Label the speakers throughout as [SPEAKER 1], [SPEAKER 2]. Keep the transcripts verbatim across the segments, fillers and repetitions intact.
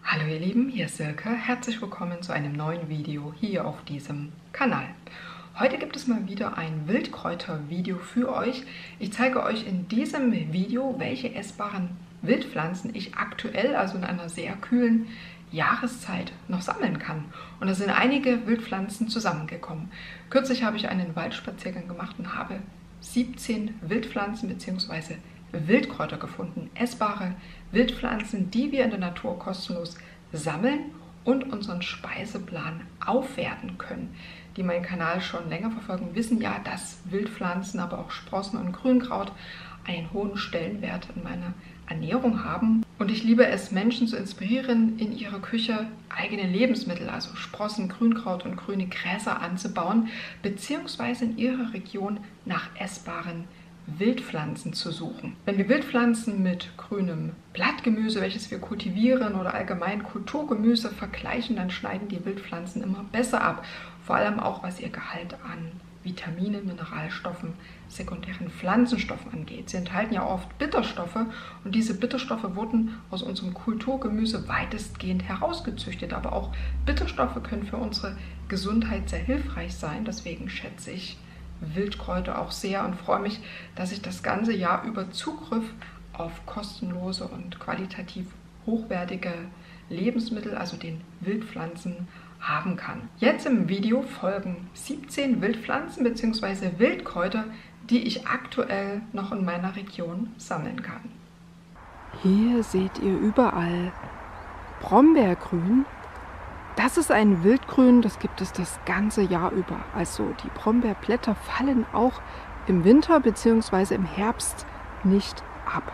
[SPEAKER 1] Hallo ihr Lieben, hier ist Silke. Herzlich willkommen zu einem neuen Video hier auf diesem Kanal. Heute gibt es mal wieder ein Wildkräuter-Video für euch. Ich zeige euch in diesem Video, welche essbaren Wildpflanzen ich aktuell, also in einer sehr kühlen Jahreszeit, noch sammeln kann. Und da sind einige Wildpflanzen zusammengekommen. Kürzlich habe ich einen Waldspaziergang gemacht und habe siebzehn Wildpflanzen bzw. Wildkräuter gefunden, essbare Wildpflanzen, die wir in der Natur kostenlos sammeln und unseren Speiseplan aufwerten können. Die meinen Kanal schon länger verfolgen, wissen ja, dass Wildpflanzen, aber auch Sprossen und Grünkraut einen hohen Stellenwert in meiner Ernährung haben. Und ich liebe es, Menschen zu inspirieren, in ihrer Küche eigene Lebensmittel, also Sprossen, Grünkraut und grüne Gräser anzubauen, beziehungsweise in ihrer Region nach essbaren Wildpflanzen zu suchen. Wenn wir Wildpflanzen mit grünem Blattgemüse, welches wir kultivieren, oder allgemein Kulturgemüse vergleichen, dann schneiden die Wildpflanzen immer besser ab. Vor allem auch, was ihr Gehalt an Vitaminen, Mineralstoffen, sekundären Pflanzenstoffen angeht. Sie enthalten ja oft Bitterstoffe und diese Bitterstoffe wurden aus unserem Kulturgemüse weitestgehend herausgezüchtet. Aber auch Bitterstoffe können für unsere Gesundheit sehr hilfreich sein. Deswegen schätze ich Wildkräuter auch sehr und freue mich, dass ich das ganze Jahr über Zugriff auf kostenlose und qualitativ hochwertige Lebensmittel, also den Wildpflanzen, haben kann. Jetzt im Video folgen siebzehn Wildpflanzen bzw. Wildkräuter, die ich aktuell noch in meiner Region sammeln kann.
[SPEAKER 2] Hier seht ihr überall Brombeergrün. Das ist ein Wildgrün, das gibt es das ganze Jahr über. Also die Brombeerblätter fallen auch im Winter bzw. im Herbst nicht ab.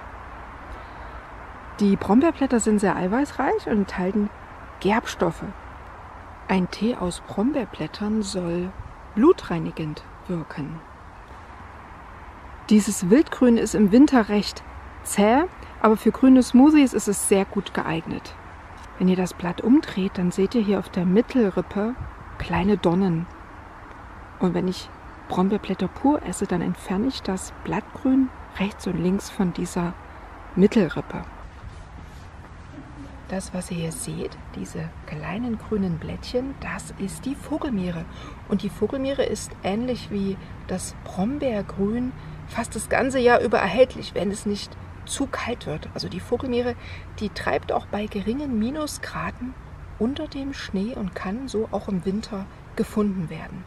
[SPEAKER 2] Die Brombeerblätter sind sehr eiweißreich und enthalten Gerbstoffe. Ein Tee aus Brombeerblättern soll blutreinigend wirken. Dieses Wildgrün ist im Winter recht zäh, aber für grüne Smoothies ist es sehr gut geeignet. Wenn ihr das Blatt umdreht, dann seht ihr hier auf der Mittelrippe kleine Dornen. Und wenn ich Brombeerblätter pur esse, dann entferne ich das Blattgrün rechts und links von dieser Mittelrippe. Das, was ihr hier seht, diese kleinen grünen Blättchen, das ist die Vogelmiere. Und die Vogelmiere ist ähnlich wie das Brombeergrün fast das ganze Jahr über erhältlich, wenn es nicht zu kalt wird. Also die Vogelmiere, die treibt auch bei geringen Minusgraden unter dem Schnee und kann so auch im Winter gefunden werden.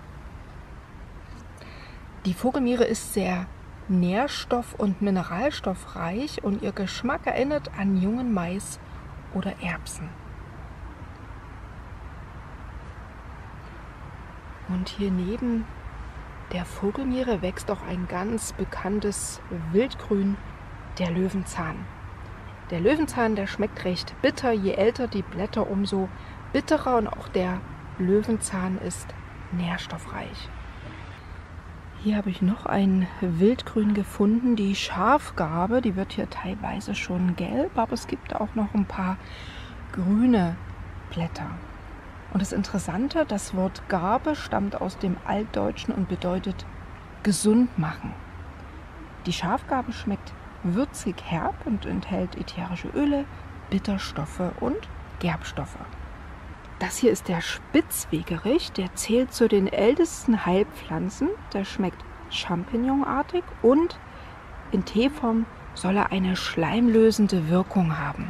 [SPEAKER 2] Die Vogelmiere ist sehr nährstoff- und mineralstoffreich und ihr Geschmack erinnert an jungen Mais oder Erbsen. Und hier neben der Vogelmiere wächst auch ein ganz bekanntes Wildgrün, der Löwenzahn. Der Löwenzahn, der schmeckt recht bitter. Je älter die Blätter, umso bitterer. Und auch der Löwenzahn ist nährstoffreich. Hier habe ich noch ein Wildgrün gefunden, die Schafgarbe. Die wird hier teilweise schon gelb, aber es gibt auch noch ein paar grüne Blätter. Und das Interessante, das Wort Garbe stammt aus dem Altdeutschen und bedeutet gesund machen. Die Schafgarbe schmeckt würzig herb und enthält ätherische Öle, Bitterstoffe und Gerbstoffe. Das hier ist der Spitzwegerich, der zählt zu den ältesten Heilpflanzen. Der schmeckt champignonartig und in Teeform soll er eine schleimlösende Wirkung haben.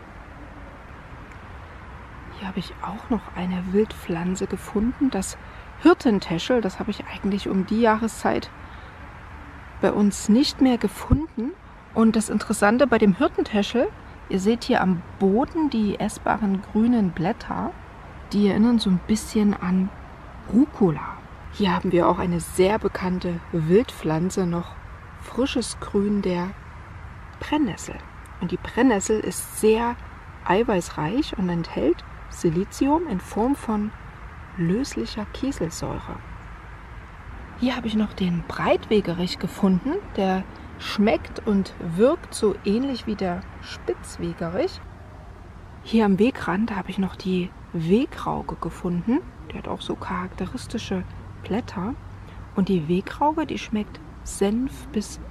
[SPEAKER 2] Hier habe ich auch noch eine Wildpflanze gefunden, das Hirtentäschel. Das habe ich eigentlich um die Jahreszeit bei uns nicht mehr gefunden. Und das Interessante bei dem Hirtentäschel, ihr seht hier am Boden die essbaren grünen Blätter, die erinnern so ein bisschen an Rucola. Hier haben wir auch eine sehr bekannte Wildpflanze, noch frisches Grün, der Brennnessel. Und die Brennnessel ist sehr eiweißreich und enthält Silizium in Form von löslicher Kieselsäure. Hier habe ich noch den Breitwegerich gefunden, der schmeckt und wirkt so ähnlich wie der Spitzwegerich. Hier am Wegrand habe ich noch die Wegrauke gefunden. Die hat auch so charakteristische Blätter. Und die Wegrauke, die schmeckt senf- bis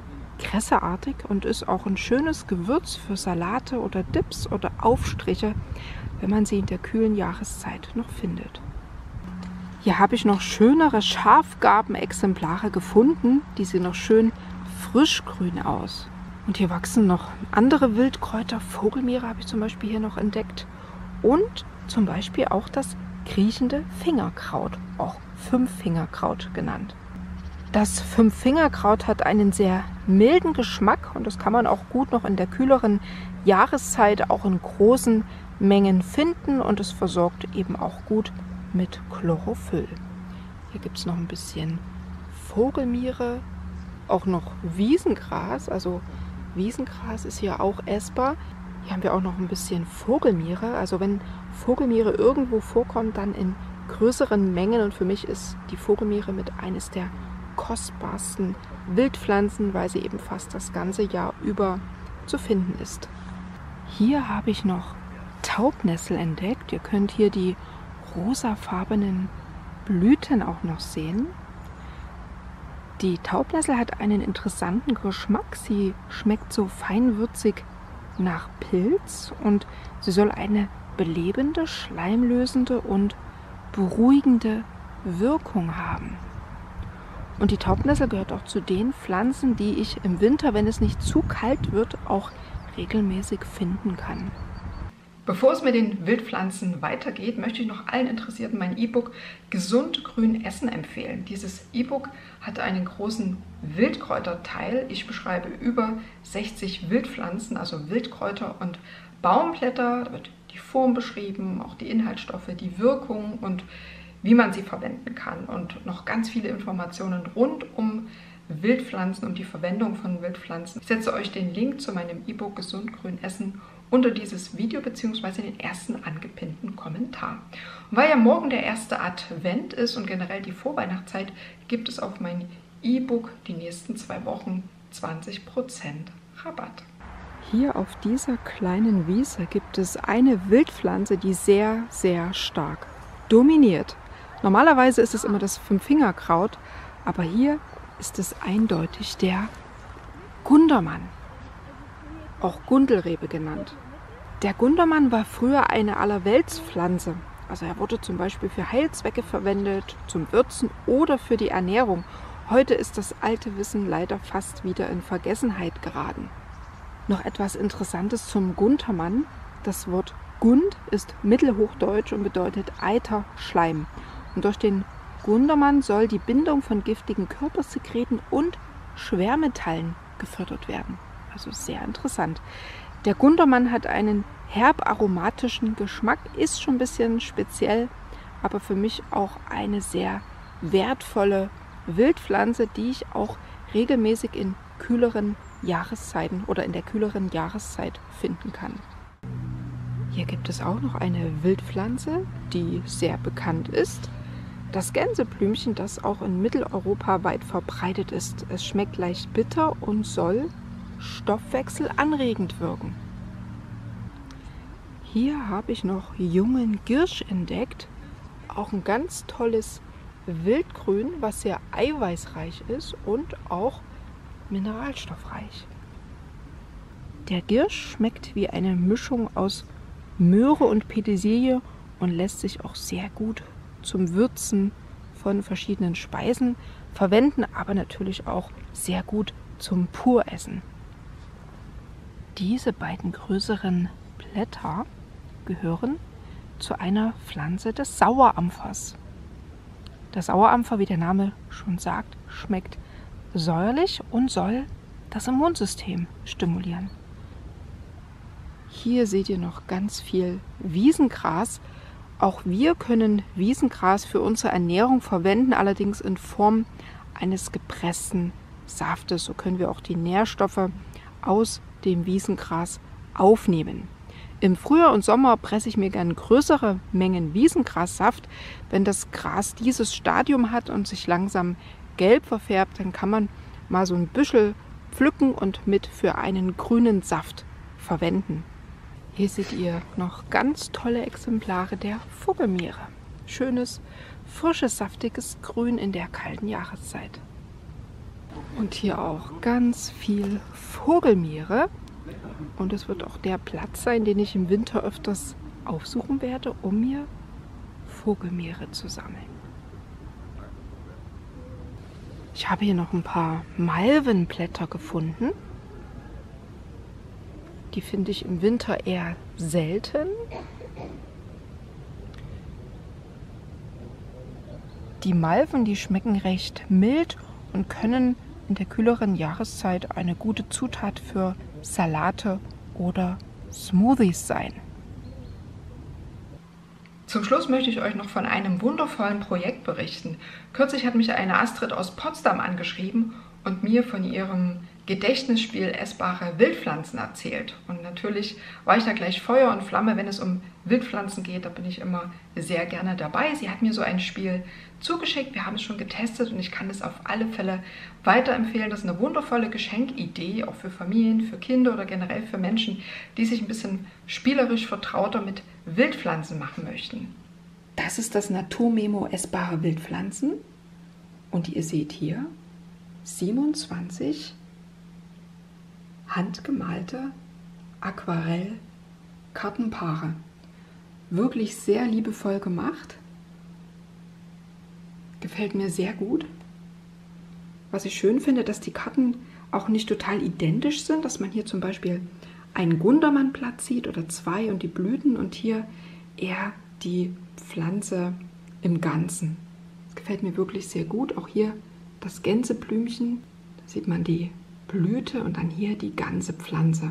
[SPEAKER 2] kresseartig und ist auch ein schönes Gewürz für Salate oder Dips oder Aufstriche. wenn man sie in der kühlen Jahreszeit noch findet. Hier habe ich noch schönere Schafgarben-Exemplare gefunden. Die sehen noch schön frischgrün aus. Und hier wachsen noch andere Wildkräuter. Vogelmiere habe ich zum Beispiel hier noch entdeckt. Und zum Beispiel auch das kriechende Fingerkraut, auch Fünffingerkraut genannt. Das Fünffingerkraut hat einen sehr milden Geschmack und das kann man auch gut noch in der kühleren Jahreszeit auch in großen Mengen finden und es versorgt eben auch gut mit Chlorophyll. Hier gibt es noch ein bisschen Vogelmiere, auch noch Wiesengras, also Wiesengras ist hier auch essbar. Hier haben wir auch noch ein bisschen Vogelmiere, also wenn Vogelmiere irgendwo vorkommt, dann in größeren Mengen und für mich ist die Vogelmiere mit eines der kostbarsten Wildpflanzen, weil sie eben fast das ganze Jahr über zu finden ist. Hier habe ich noch Taubnessel entdeckt. Ihr könnt hier die rosafarbenen Blüten auch noch sehen. Die Taubnessel hat einen interessanten Geschmack. Sie schmeckt so feinwürzig nach Pilz und sie soll eine belebende, schleimlösende und beruhigende Wirkung haben. Und die Taubnessel gehört auch zu den Pflanzen, die ich im Winter, wenn es nicht zu kalt wird, auch regelmäßig finden kann.
[SPEAKER 1] Bevor es mit den Wildpflanzen weitergeht, möchte ich noch allen Interessierten mein E-Book Gesund Grün Essen empfehlen. Dieses E-Book hat einen großen Wildkräuterteil. Ich beschreibe über sechzig Wildpflanzen, also Wildkräuter und Baumblätter. Da wird die Form beschrieben, auch die Inhaltsstoffe, die Wirkung und wie man sie verwenden kann. Und noch ganz viele Informationen rund um Wildpflanzen, um die Verwendung von Wildpflanzen. Ich setze euch den Link zu meinem E-Book Gesund Grün Essen unter dieses Video bzw. in den ersten angepinnten Kommentar. Und weil ja morgen der erste Advent ist und generell die Vorweihnachtszeit, gibt es auf mein E-Book die nächsten zwei Wochen zwanzig Prozent Rabatt.
[SPEAKER 2] Hier auf dieser kleinen Wiese gibt es eine Wildpflanze, die sehr, sehr stark dominiert. Normalerweise ist es immer das Fünffingerkraut, aber hier ist es eindeutig der Gundermann, auch Gundelrebe genannt. Der Gundermann war früher eine Allerweltspflanze. Also er wurde zum Beispiel für Heilzwecke verwendet, zum Würzen oder für die Ernährung. Heute ist das alte Wissen leider fast wieder in Vergessenheit geraten. Noch etwas Interessantes zum Gundermann. Das Wort Gund ist mittelhochdeutsch und bedeutet Eiter, Schleim. Und durch den Gundermann soll die Bindung von giftigen Körpersekreten und Schwermetallen gefördert werden. Also sehr interessant. Der Gundermann hat einen herb-aromatischen Geschmack, ist schon ein bisschen speziell, aber für mich auch eine sehr wertvolle Wildpflanze, die ich auch regelmäßig in kühleren Jahreszeiten oder in der kühleren Jahreszeit finden kann. Hier gibt es auch noch eine Wildpflanze, die sehr bekannt ist. Das Gänseblümchen, das auch in Mitteleuropa weit verbreitet ist. Es schmeckt leicht bitter und soll stoffwechselanregend wirken. Hier habe ich noch jungen Girsch entdeckt. Auch ein ganz tolles Wildgrün, was sehr eiweißreich ist und auch mineralstoffreich. Der Girsch schmeckt wie eine Mischung aus Möhre und Petersilie und lässt sich auch sehr gut zum Würzen von verschiedenen Speisen verwenden, aber natürlich auch sehr gut zum Puressen. Diese beiden größeren Blätter gehören zu einer Pflanze des Sauerampfers. Der Sauerampfer, wie der Name schon sagt, schmeckt säuerlich und soll das Immunsystem stimulieren. Hier seht ihr noch ganz viel Wiesengras. Auch wir können Wiesengras für unsere Ernährung verwenden, allerdings in Form eines gepressten Saftes. So können wir auch die Nährstoffe aus dem Wiesengras aufnehmen. Im Frühjahr und Sommer presse ich mir gerne größere Mengen Wiesengrassaft. Wenn das Gras dieses Stadium hat und sich langsam gelb verfärbt, dann kann man mal so ein Büschel pflücken und mit für einen grünen Saft verwenden. Hier seht ihr noch ganz tolle Exemplare der Vogelmiere. Schönes, frisches, saftiges Grün in der kalten Jahreszeit. Und hier auch ganz viel Vogelmiere. Und es wird auch der Platz sein, den ich im Winter öfters aufsuchen werde, um mir Vogelmeere zu sammeln. Ich habe hier noch ein paar Malvenblätter gefunden. Die finde ich im Winter eher selten. Die Malven, die schmecken recht mild und können in der kühleren Jahreszeit eine gute Zutat für Salate oder Smoothies sein.
[SPEAKER 1] Zum Schluss möchte ich euch noch von einem wundervollen Projekt berichten. Kürzlich hat mich eine Astrid aus Potsdam angeschrieben und mir von ihrem Gedächtnisspiel Essbare Wildpflanzen erzählt. Und natürlich war ich da gleich Feuer und Flamme, wenn es um Wildpflanzen geht. Da bin ich immer sehr gerne dabei. Sie hat mir so ein Spiel zugeschickt. Wir haben es schon getestet und ich kann es auf alle Fälle weiterempfehlen. Das ist eine wundervolle Geschenkidee, auch für Familien, für Kinder oder generell für Menschen, die sich ein bisschen spielerisch vertrauter mit Wildpflanzen machen möchten. Das ist das Naturmemo Essbare Wildpflanzen. Und ihr seht hier siebenundzwanzig handgemalte Aquarell-Kartenpaare. Wirklich sehr liebevoll gemacht. Gefällt mir sehr gut. Was ich schön finde, dass die Karten auch nicht total identisch sind, dass man hier zum Beispiel ein Gundermannblatt sieht oder zwei und die Blüten und hier eher die Pflanze im Ganzen. Das gefällt mir wirklich sehr gut. Auch hier das Gänseblümchen, da sieht man die Blüte und dann hier die ganze Pflanze.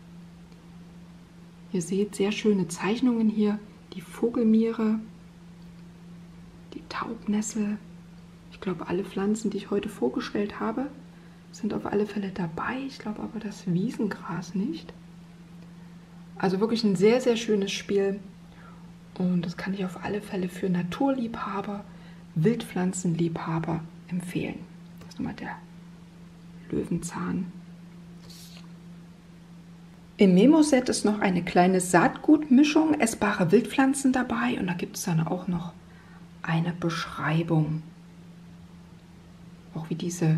[SPEAKER 1] Ihr seht sehr schöne Zeichnungen hier, die Vogelmiere, die Taubnessel. Ich glaube, alle Pflanzen, die ich heute vorgestellt habe, sind auf alle Fälle dabei. Ich glaube aber das Wiesengras nicht. Also wirklich ein sehr, sehr schönes Spiel und das kann ich auf alle Fälle für Naturliebhaber, Wildpflanzenliebhaber empfehlen. Das ist nochmal der Löwenzahn. Im Memo-Set ist noch eine kleine Saatgutmischung, essbare Wildpflanzen dabei und da gibt es dann auch noch eine Beschreibung. Auch wie diese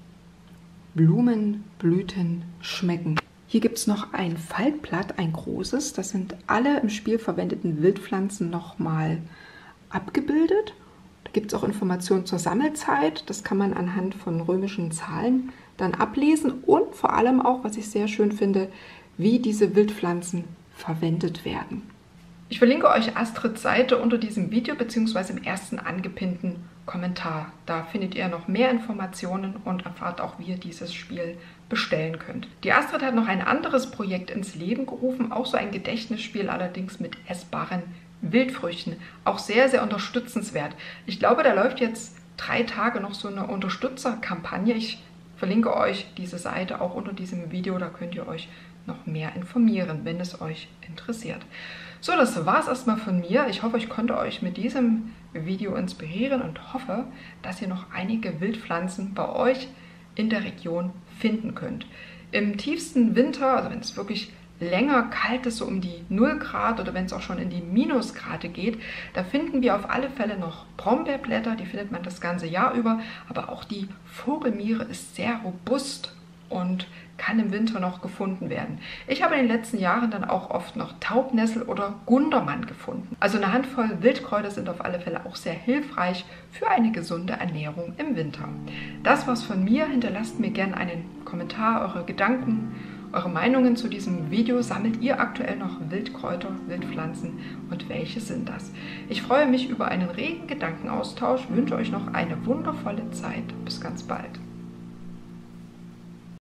[SPEAKER 1] Blumenblüten schmecken. Hier gibt es noch ein Faltblatt, ein großes. Das sind alle im Spiel verwendeten Wildpflanzen nochmal abgebildet. Da gibt es auch Informationen zur Sammelzeit. Das kann man anhand von römischen Zahlen dann ablesen. Und vor allem auch, was ich sehr schön finde, wie diese Wildpflanzen verwendet werden. Ich verlinke euch Astrids Seite unter diesem Video bzw. im ersten angepinnten Kommentar. Da findet ihr noch mehr Informationen und erfahrt auch, wie ihr dieses Spiel bestellen könnt. Die Astrid hat noch ein anderes Projekt ins Leben gerufen, auch so ein Gedächtnisspiel, allerdings mit essbaren Wildfrüchten. Auch sehr, sehr unterstützenswert. Ich glaube, da läuft jetzt drei Tage noch so eine Unterstützerkampagne. Ich verlinke euch diese Seite auch unter diesem Video, da könnt ihr euch noch mehr informieren, wenn es euch interessiert. So, das war es erstmal von mir. Ich hoffe, ich konnte euch mit diesem Video inspirieren und hoffe, dass ihr noch einige Wildpflanzen bei euch in der Region finden könnt. Im tiefsten Winter, also wenn es wirklich länger kalt ist, so um die null Grad oder wenn es auch schon in die Minusgrade geht, da finden wir auf alle Fälle noch Brombeerblätter, die findet man das ganze Jahr über, aber auch die Vogelmiere ist sehr robust und kann im Winter noch gefunden werden. Ich habe in den letzten Jahren dann auch oft noch Taubnessel oder Gundermann gefunden. Also eine Handvoll Wildkräuter sind auf alle Fälle auch sehr hilfreich für eine gesunde Ernährung im Winter. Das war's von mir. Hinterlasst mir gerne einen Kommentar, eure Gedanken, eure Meinungen zu diesem Video. Sammelt ihr aktuell noch Wildkräuter, Wildpflanzen und welche sind das? Ich freue mich über einen regen Gedankenaustausch, wünsche euch noch eine wundervolle Zeit. Bis ganz bald.